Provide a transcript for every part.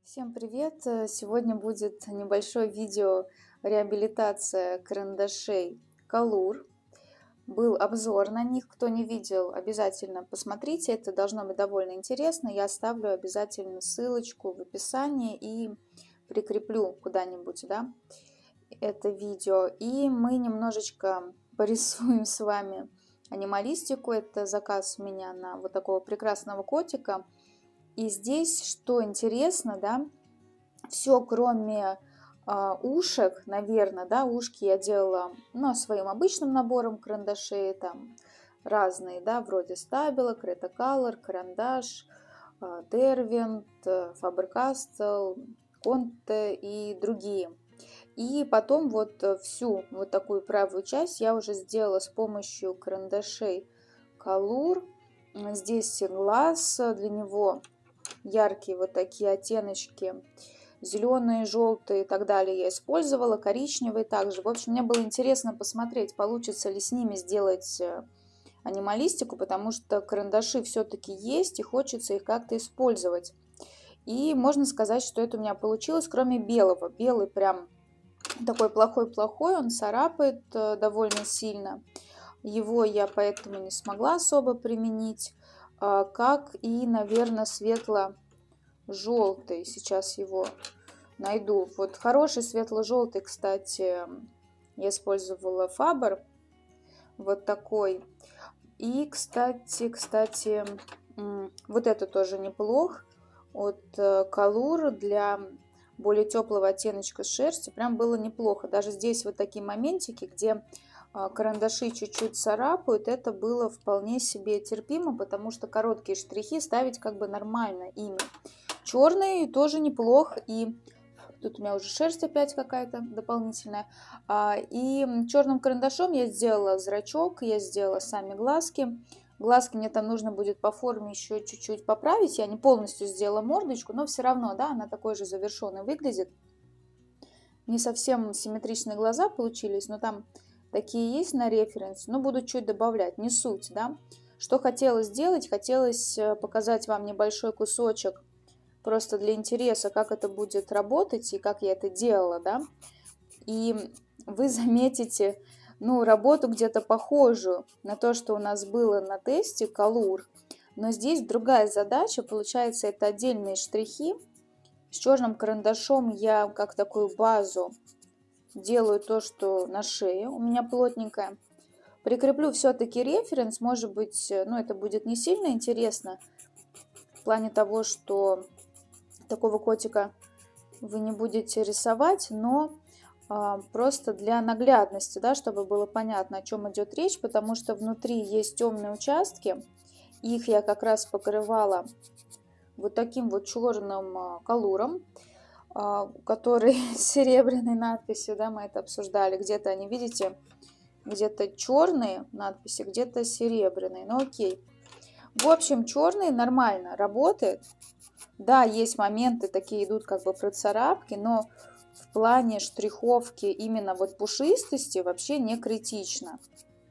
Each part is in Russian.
Всем привет! Сегодня будет небольшое видео реабилитация карандашей Color. Был обзор на них. Кто не видел, обязательно посмотрите. Это должно быть довольно интересно. Я оставлю обязательно ссылочку в описании и прикреплю куда-нибудь, да, это видео. И мы немножечко порисуем с вами анималистику. Это заказ у меня на вот такого прекрасного котика. И здесь, что интересно, да, все кроме ушек, наверное, да, ушки я делала, ну, своим обычным набором карандашей, там разные, да, вроде Stabilo, Creta Color, карандаш, Derwent, Faber-Castell, Conte и другие. И потом вот всю вот такую правую часть я уже сделала с помощью карандашей Color. Здесь глаз, для него яркие вот такие оттеночки, зеленые, желтые и так далее я использовала, коричневые также. В общем, мне было интересно посмотреть, получится ли с ними сделать анималистику, потому что карандаши все-таки есть и хочется их как-то использовать. И можно сказать, что это у меня получилось, кроме белого. Белый прям такой плохой-плохой, он царапает довольно сильно. Его я поэтому не смогла особо применить, как и, наверное, светло-желтый. Сейчас его найду. Вот хороший светло-желтый, кстати, я использовала Faber. Вот такой. И, кстати, вот это тоже неплох. От Color для более теплого оттеночка шерсти. Прям было неплохо. Даже здесь вот такие моментики, где карандаши чуть-чуть царапают, это было вполне себе терпимо, потому что короткие штрихи ставить как бы нормально ими. Черный тоже неплох, и тут у меня уже шерсть опять какая-то дополнительная. И черным карандашом я сделала зрачок, я сделала сами глазки. Глазки мне там нужно будет по форме еще чуть-чуть поправить. Я не полностью сделала мордочку, но все равно, да, она такой же завершенной выглядит. Не совсем симметричные глаза получились, но там такие есть на референс, но буду чуть добавлять, не суть, да. Что хотелось сделать? Хотелось показать вам небольшой кусочек просто для интереса, как это будет работать и как я это делала, да. И вы заметите, ну, работу где-то похожую на то, что у нас было на тесте Color, но здесь другая задача, получается, это отдельные штрихи. С черным карандашом я как такую базу делаю то, что на шее у меня плотненькая. Прикреплю все-таки референс, может быть, ну, это будет не сильно интересно в плане того, что такого котика вы не будете рисовать, но просто для наглядности, да, чтобы было понятно, о чем идет речь, потому что внутри есть темные участки, их я как раз покрывала вот таким вот черным колуром, который с серебряной надписью, да, мы это обсуждали, где-то они, видите, где-то черные надписи, где-то серебряные, ну окей. В общем, черный нормально работает. Да, есть моменты, такие идут как бы процарапки, но в плане штриховки именно вот пушистости вообще не критично.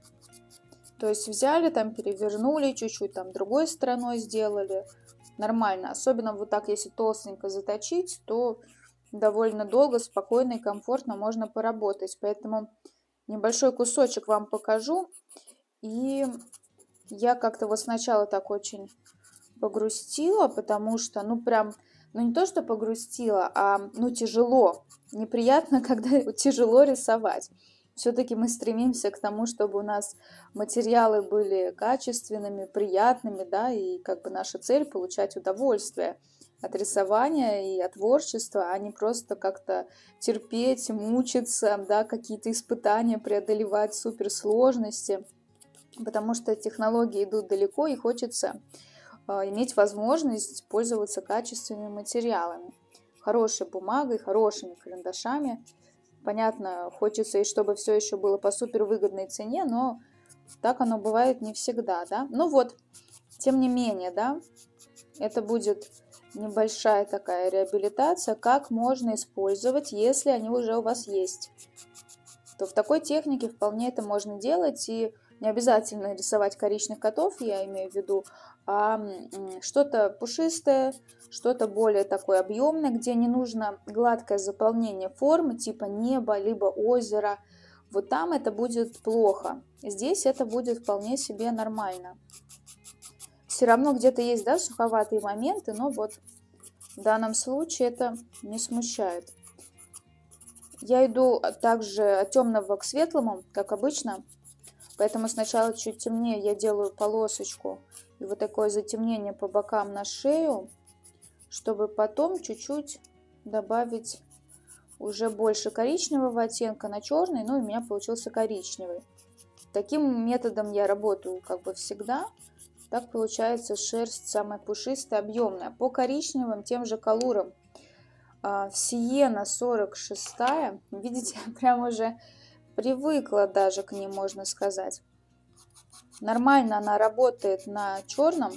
То есть взяли, там перевернули, чуть-чуть там другой стороной сделали. Нормально. Особенно вот так, если толстенько заточить, то довольно долго, спокойно и комфортно можно поработать. Поэтому небольшой кусочек вам покажу. И я как-то вот сначала так очень погрустила, потому что, ну, прям, ну, не то, что погрустила, а, ну, тяжело. Неприятно, когда тяжело рисовать. Все-таки мы стремимся к тому, чтобы у нас материалы были качественными, приятными, да, и как бы наша цель получать удовольствие от рисования и от творчества, а не просто как-то терпеть, мучиться, да, какие-то испытания преодолевать, суперсложности, потому что технологии идут далеко и хочется иметь возможность пользоваться качественными материалами, хорошей бумагой, хорошими карандашами. Понятно, хочется, и чтобы все еще было по супер выгодной цене, но так оно бывает не всегда, да. Ну вот, тем не менее, да, это будет небольшая такая реабилитация, как можно использовать, если они уже у вас есть. То в такой технике вполне это можно делать, и Не обязательно рисовать коричневых котов, я имею в виду, а что-то пушистое, что-то более такое объемное, где не нужно гладкое заполнение формы, типа неба, либо озера. Вот там это будет плохо. Здесь это будет вполне себе нормально. Все равно где-то есть, да, суховатые моменты, но вот в данном случае это не смущает. Я иду также от темного к светлому, как обычно. Поэтому сначала чуть темнее я делаю полосочку и вот такое затемнение по бокам на шею, чтобы потом чуть-чуть добавить уже больше коричневого оттенка на черный, ну и у меня получился коричневый. Таким методом я работаю как бы всегда. Так получается шерсть самая пушистая, объемная. По коричневым тем же колурам. Сиена 46, видите, прям уже привыкла даже к ней, можно сказать. Нормально она работает на черном.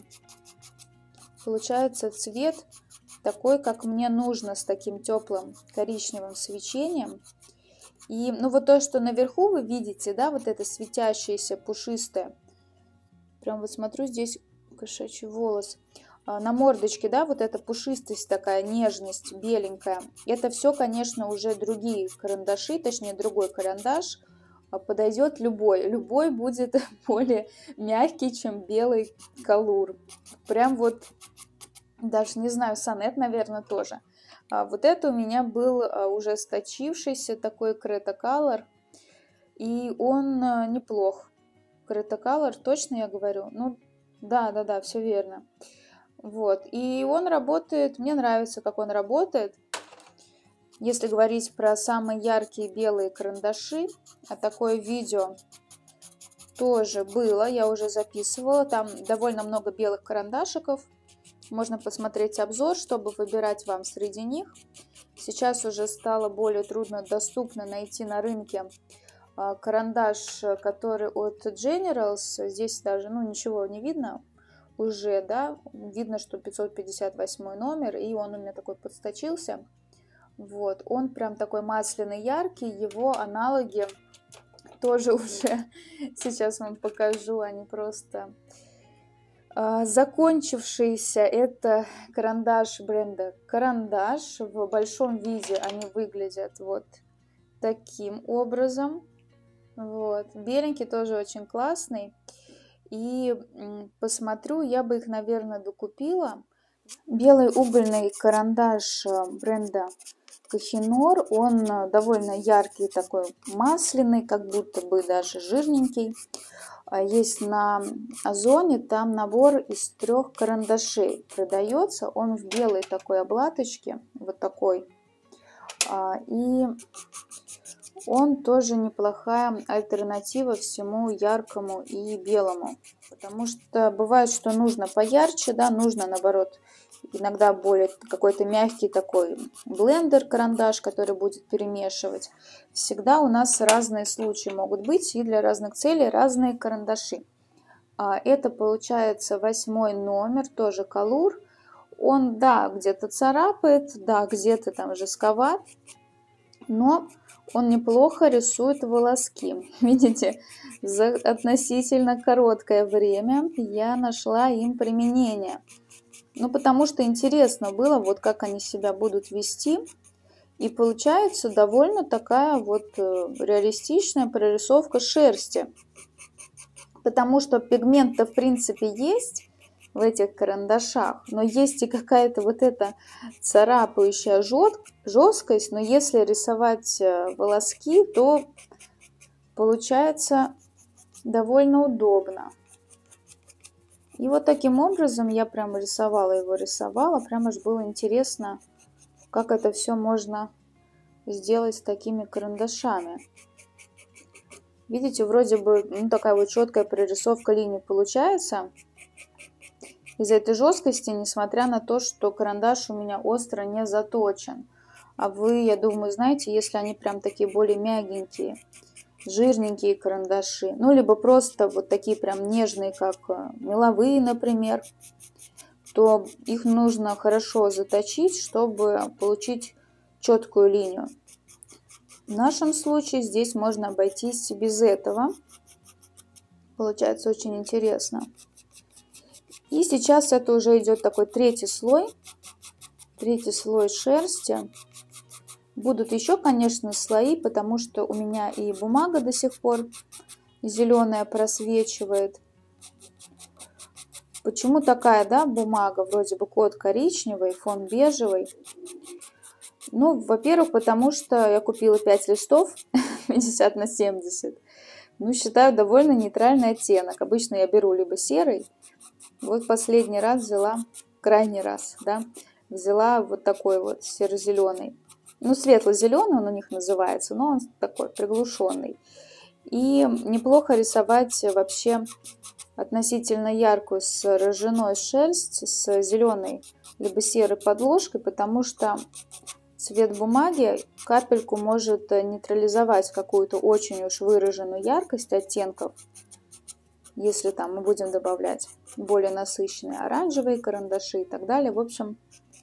Получается цвет такой, как мне нужно, с таким теплым коричневым свечением. И ну вот то, что наверху вы видите, да, вот это светящееся пушистое. Прям вот смотрю, здесь кошачий волос. На мордочке, да, вот эта пушистость такая, нежность, беленькая. Это все, конечно, уже другие карандаши, точнее другой карандаш. Подойдет любой. Любой будет более мягкий, чем белый колур. Прям вот, даже не знаю, сонет, наверное, тоже. Вот это у меня был уже сточившийся такой Cretacolor. И он неплох. Cretacolor, точно я говорю? Ну, да, все верно. Вот, и он работает, мне нравится, как он работает. Если говорить про самые яркие белые карандаши, а такое видео тоже было, я уже записывала, там довольно много белых карандашиков. Можно посмотреть обзор, чтобы выбирать вам среди них. Сейчас уже стало более труднодоступно найти на рынке карандаш, который от Generals. Здесь даже, ну, ничего не видно. Уже, да, видно, что 558 номер, и он у меня такой подсточился. Вот, он прям такой масляный, яркий, его аналоги тоже уже, сейчас вам покажу, они просто закончившиеся. Это карандаш бренда Карандаш, в большом виде они выглядят вот таким образом. Вот, беленький тоже очень классный. И посмотрю, я бы их, наверное, докупила. Белый угольный карандаш бренда Kohinoor, он довольно яркий, такой масляный, как будто бы даже жирненький. Есть на Озоне, там набор из 3 карандашей продается. Он в белой такой обладочке, вот такой. И он тоже неплохая альтернатива всему яркому и белому. Потому что бывает, что нужно поярче, да, нужно наоборот иногда более какой-то мягкий такой блендер, карандаш, который будет перемешивать. Всегда у нас разные случаи могут быть, и для разных целей разные карандаши. Это получается 8 номер, тоже колур. Он, да, где-то царапает, да, где-то там жестковат, но он неплохо рисует волоски. Видите, за относительно короткое время я нашла им применение. Ну, потому что интересно было, вот как они себя будут вести. И получается довольно такая вот реалистичная прорисовка шерсти. Потому что пигмент-то в принципе есть в этих карандашах, но есть и какая-то вот эта царапающая жесткость. Но если рисовать волоски, то получается довольно удобно. И вот таким образом я прям рисовала, прям аж было интересно, как это все можно сделать с такими карандашами. Видите, вроде бы ну, такая вот четкая прорисовка линий получается. Из-за этой жесткости, несмотря на то, что карандаш у меня остро не заточен. А вы, я думаю, знаете, если они прям такие более мягенькие, жирненькие карандаши, ну, либо просто вот такие прям нежные, как меловые, например, то их нужно хорошо заточить, чтобы получить четкую линию. В нашем случае здесь можно обойтись без этого. Получается очень интересно. И сейчас это уже идет такой третий слой шерсти. Будут еще, конечно, слои, потому что у меня и бумага до сих пор зеленая просвечивает. Почему такая, да, бумага? Вроде бы код коричневый, фон бежевый. Ну, во-первых, потому что я купила 5 листов 50 на 70. Ну, считаю, довольно нейтральный оттенок. Обычно я беру либо серый. Вот последний раз взяла, крайний раз, да, взяла вот такой вот серо-зеленый. Ну, светло-зеленый он у них называется, но он такой приглушенный. И неплохо рисовать вообще относительно яркую с ржаной шерсть, с зеленой либо серой подложкой, потому что цвет бумаги капельку может нейтрализовать какую-то очень уж выраженную яркость оттенков, если там мы будем добавлять более насыщенные оранжевые карандаши и так далее. В общем,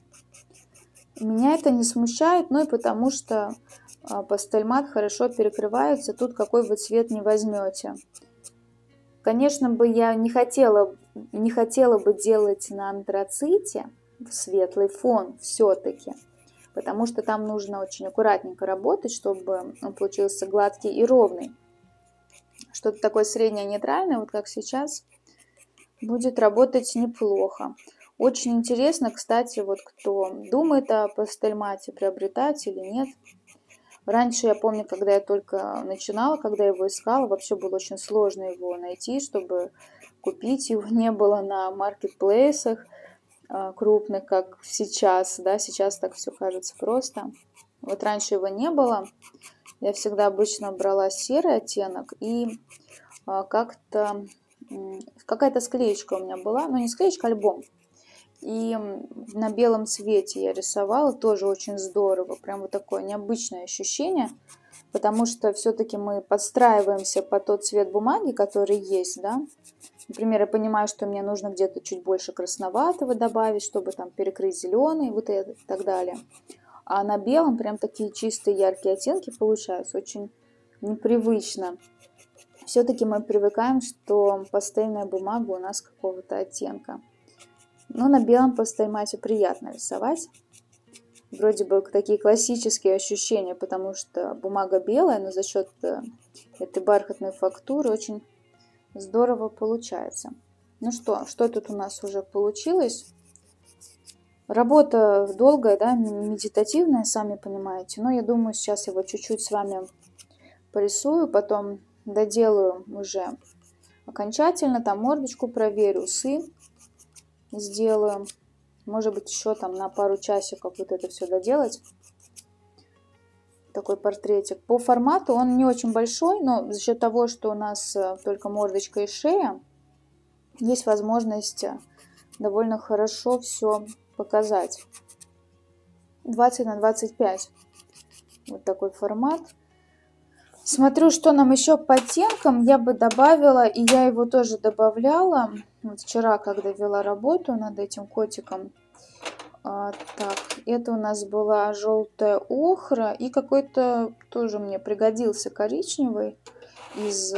меня это не смущает, ну и потому что пастельмат хорошо перекрывается, тут какой вы цвет не возьмете. Конечно бы я не хотела бы делать на антраците светлый фон все-таки, потому что там нужно очень аккуратненько работать, чтобы он получился гладкий и ровный. Что-то такое среднее нейтральное, вот как сейчас, будет работать неплохо. Очень интересно, кстати, вот кто думает о пастельмате, приобретать или нет. Раньше я помню, когда я только начинала, когда я его искала, вообще было очень сложно его найти, чтобы купить. Его не было на маркетплейсах крупных, как сейчас, да, сейчас так все кажется просто. Вот раньше его не было. Я всегда обычно брала серый оттенок и какая-то склеечка у меня была, ну не склеечка, альбом. И на белом цвете я рисовала, тоже очень здорово, прям вот такое необычное ощущение, потому что все-таки мы подстраиваемся под тот цвет бумаги, который есть, да. Например, я понимаю, что мне нужно где-то чуть больше красноватого добавить, чтобы там перекрыть зеленый, вот это и так далее. А на белом прям такие чистые яркие оттенки получаются, очень непривычно. Все-таки мы привыкаем, что пастельная бумага у нас какого-то оттенка. Но на белом пастельмате приятно рисовать. Вроде бы такие классические ощущения, потому что бумага белая, но за счет этой бархатной фактуры очень здорово получается. Ну что тут у нас уже получилось? Работа долгая, да, медитативная, сами понимаете. Но я думаю, сейчас его чуть-чуть с вами порисую, потом доделаю уже окончательно, там мордочку проверю, усы сделаю. Может быть, еще там на пару часиков вот это все доделать. Такой портретик. По формату он не очень большой, но за счет того, что у нас только мордочка и шея, есть возможность довольно хорошо все показать. 20 на 25. Вот такой формат. Смотрю, что нам еще по оттенкам я бы добавила, и я его тоже добавляла. Вот вчера, когда вела работу над этим котиком. Так, это у нас была желтая охра и какой-то тоже мне пригодился коричневый из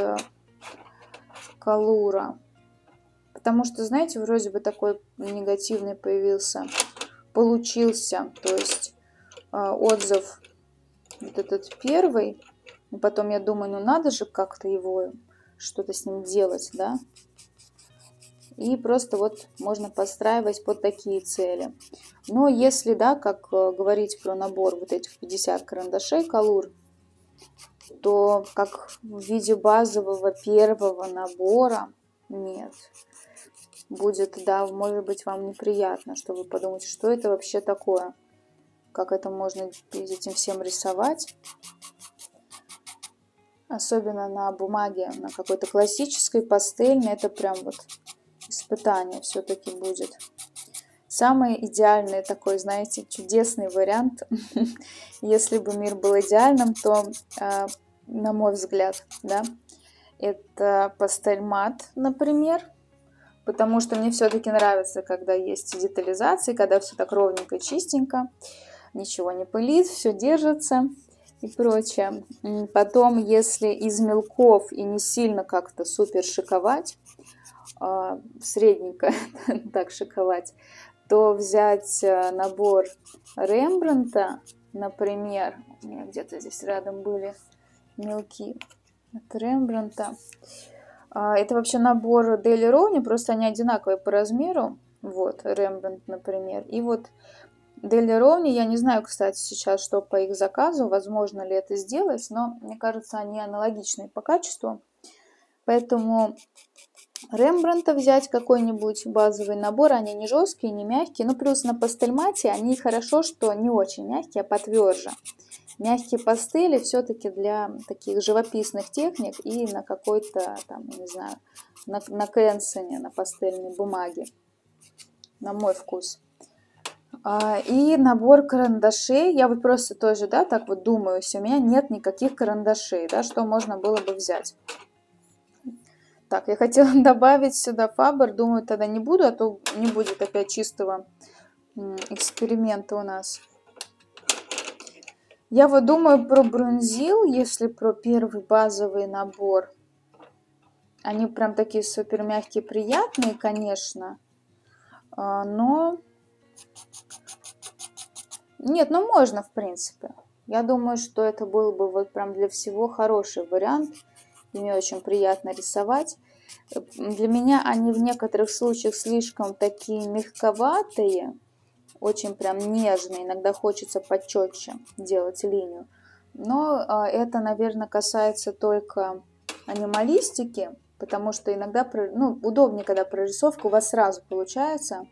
Колура. Потому что, знаете, вроде бы такой негативный получился. То есть отзыв вот этот первый. И потом я думаю, ну надо же как-то его, что-то с ним делать, да. И просто вот можно подстраивать под такие цели. Но если, да, как говорить про набор вот этих 50 карандашей Колур, то как в виде базового первого набора нет. Будет, да, может быть, вам неприятно, что вы подумаете, что это вообще такое. Как это можно этим всем рисовать. Особенно на бумаге, на какой-то классической, пастельной. Это прям вот испытание все-таки будет. Самый идеальный такой, знаете, чудесный вариант. Если бы мир был идеальным, то, на мой взгляд, да, это пастельмат, например. Потому что мне все-таки нравится, когда есть детализации, когда все так ровненько, чистенько. Ничего не пылит, все держится. и прочее. Потом, если из мелков и не сильно как-то супер шиковать, средненько так шиковать, то взять набор Рембрандта, например. У меня где-то здесь рядом были мелки от Рембрандта. Это вообще набор Daily Rowny, просто они одинаковые по размеру. Вот, Рембрандт, например. И вот Daily Rowny, я не знаю, кстати, сейчас, что по их заказу, возможно ли это сделать, но мне кажется, они аналогичные по качеству. Поэтому Рембрандта взять какой-нибудь базовый набор, они не жесткие, не мягкие. Ну, плюс на пастельмате они хорошо, что не очень мягкие, а потверже. Мягкие пастели все-таки для таких живописных техник и на какой-то, там, не знаю, на кэнсоне, на пастельной бумаге, на мой вкус. И набор карандашей. Я вот просто тоже, да, так вот думаю, если у меня нет никаких карандашей, да, что можно было бы взять. Так, я хотела добавить сюда Фабер, думаю, тогда не буду, а то не будет опять чистого эксперимента у нас. Я вот думаю про Брунзил, если про первый базовый набор. Они прям такие супер мягкие, приятные, конечно. Но... Нет, ну можно, в принципе. Я думаю, что это был бы вот прям для всего хороший вариант. И мне очень приятно рисовать. Для меня они в некоторых случаях слишком такие мягковатые. Очень прям нежные, иногда хочется почетче делать линию. Но это, наверное, касается только анималистики, потому что иногда удобнее, когда прорисовка у вас сразу получается.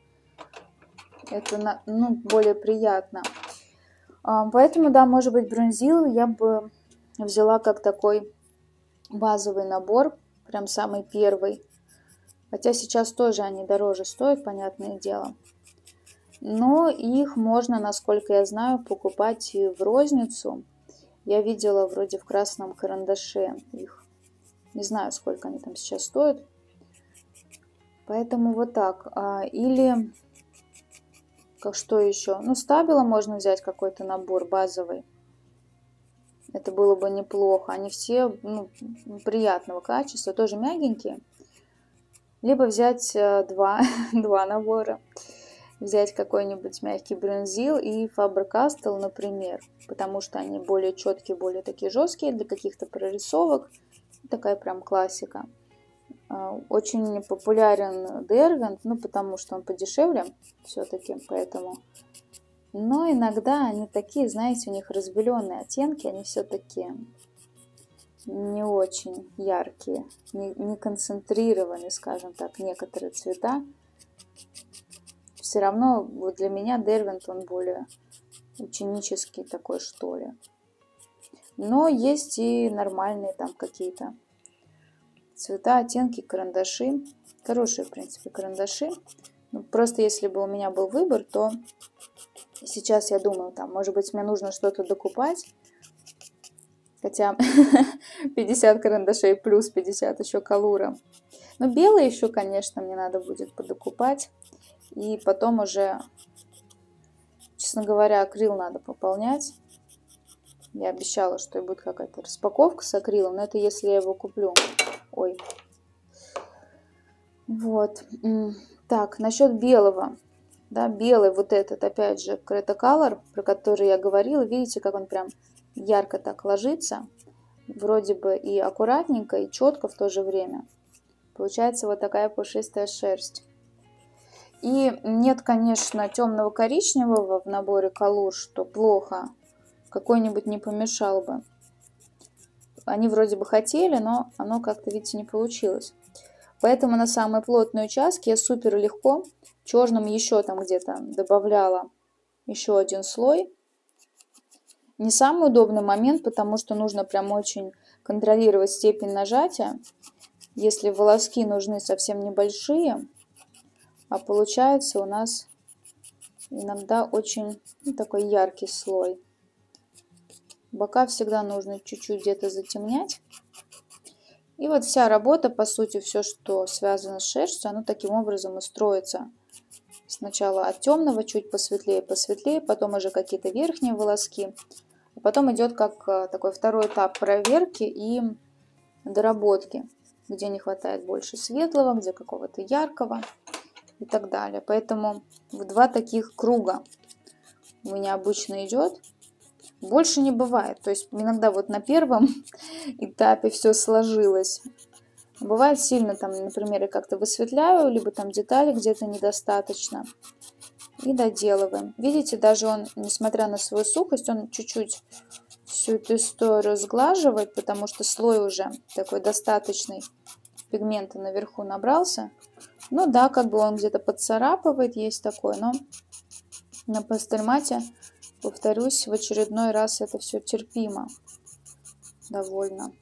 Это более приятно. Поэтому, да, может быть, Брунзил я бы взяла как такой базовый набор, прям самый первый. Хотя сейчас тоже они дороже стоят, понятное дело. Но их можно, насколько я знаю, покупать и в розницу. Я видела вроде в красном карандаше их. Не знаю, сколько они там сейчас стоят. Поэтому вот так. Или, как что еще? Ну, Стабило можно взять какой-то набор базовый. Это было бы неплохо. Они все приятного качества, тоже мягенькие. Либо взять два набора. Взять какой-нибудь мягкий Брунзил и Faber-Castell, например, потому что они более четкие, более такие жесткие для каких-то прорисовок. Такая прям классика. Очень популярен Derwent, потому что он подешевле все-таки, поэтому. Но иногда они такие, знаете, у них разбеленные оттенки, они все-таки не очень яркие, не концентрированы, скажем так, некоторые цвета. Все равно вот для меня Derwent, он более ученический такой, что ли. Но есть и нормальные там какие-то цвета, оттенки, карандаши. Хорошие, в принципе, карандаши. Просто если бы у меня был выбор, то сейчас я думаю, там, может быть, мне нужно что-то докупать. Хотя 50 карандашей плюс 50 еще колура. Но белые еще, конечно, мне надо будет подокупать. И потом уже, честно говоря, акрил надо пополнять. Я обещала, что будет какая-то распаковка с акрилом, но это если я его куплю. Ой. Вот. Так, насчет белого. Да, белый вот этот, опять же, Cretacolor, про который я говорила. Видите, как он прям ярко так ложится. Вроде бы и аккуратненько, и четко в то же время. Получается вот такая пушистая шерсть. И нет, конечно, темного коричневого в наборе колор, что плохо. Какой-нибудь не помешал бы. Они вроде бы хотели, но оно как-то, видите, не получилось. Поэтому на самые плотные участки я супер легко черным еще там где-то добавляла еще один слой. Не самый удобный момент, потому что нужно прям очень контролировать степень нажатия. Если волоски нужны совсем небольшие, а получается у нас иногда очень такой яркий слой. Бока всегда нужно чуть-чуть где-то затемнять. И вот вся работа, по сути, все, что связано с шерстью, оно таким образом и строится. Сначала от темного чуть посветлее, посветлее, потом уже какие-то верхние волоски. А потом идет как такой второй этап проверки и доработки, где не хватает больше светлого, где какого-то яркого и так далее. Поэтому в два таких круга у меня обычно идет. Больше не бывает. То есть иногда вот на первом этапе все сложилось. Бывает сильно там, например, я как-то высветляю, либо там детали где-то недостаточно. И доделываем. Видите, даже он, несмотря на свою сухость, он чуть-чуть всю эту историю сглаживает, потому что слой уже такой достаточный пигмента наверху набрался. Ну да, как бы он где-то поцарапывает, есть такое, но на пастельмате, повторюсь, в очередной раз это все терпимо довольно.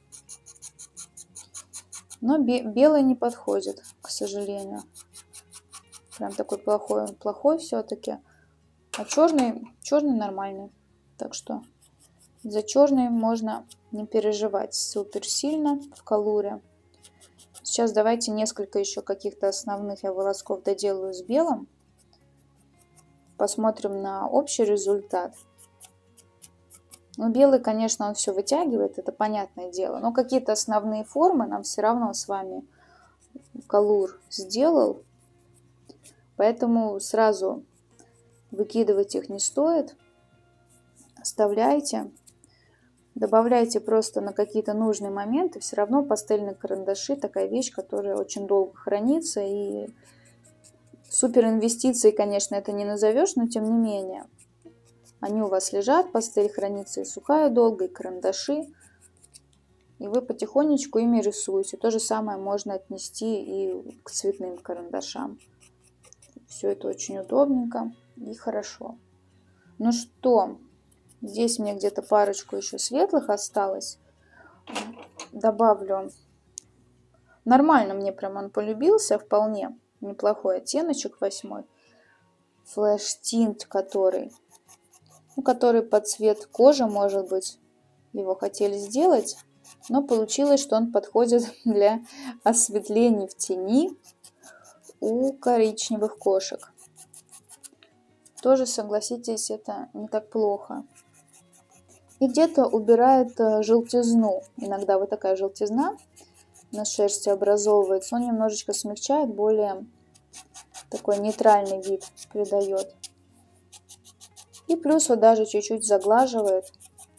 Но белый не подходит, к сожалению. Прям такой плохой все-таки. А черный нормальный. Так что за черный можно не переживать супер сильно в колуре. Сейчас давайте несколько еще каких-то основных я волосков доделаю с белым. Посмотрим на общий результат. Ну, белый, конечно, он все вытягивает, это понятное дело. Но какие-то основные формы нам все равно с вами колур сделал. Поэтому сразу выкидывать их не стоит. Оставляйте. Добавляйте просто на какие-то нужные моменты. Все равно пастельные карандаши такая вещь, которая очень долго хранится. И супер инвестиции, конечно, это не назовешь, но тем не менее. Они у вас лежат, пастель хранится и сухая долго, и карандаши. И вы потихонечку ими рисуете. То же самое можно отнести и к цветным карандашам. Все это очень удобненько и хорошо. Ну что, здесь мне где-то парочку еще светлых осталось. Добавлю. Нормально мне прям он полюбился, вполне неплохой оттеночек 8. Флэш-тинт, который под цвет кожи, может быть, его хотели сделать. Но получилось, что он подходит для осветлений в тени у коричневых кошек. Тоже, согласитесь, это не так плохо. И где-то убирает желтизну. Иногда вот такая желтизна на шерсти образовывается. Он немножечко смягчает, более такой нейтральный вид придает. И плюс вот даже чуть-чуть заглаживает,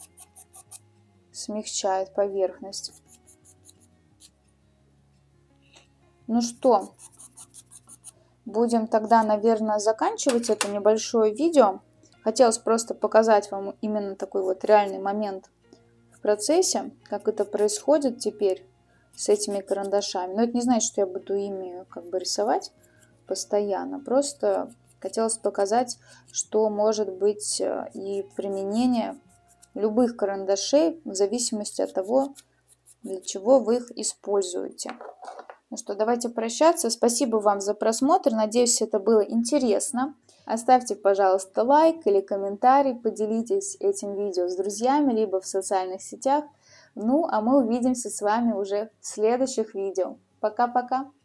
смягчает поверхность. Ну что, будем тогда, наверное, заканчивать это небольшое видео. Хотелось просто показать вам именно такой вот реальный момент в процессе, как это происходит теперь с этими карандашами. Но это не значит, что я буду ими как бы рисовать постоянно. Просто хотелось показать, что может быть и применение любых карандашей в зависимости от того, для чего вы их используете. Ну что, давайте прощаться. Спасибо вам за просмотр. Надеюсь, это было интересно. Оставьте, пожалуйста, лайк или комментарий. Поделитесь этим видео с друзьями, либо в социальных сетях. Ну, а мы увидимся с вами уже в следующих видео. Пока-пока!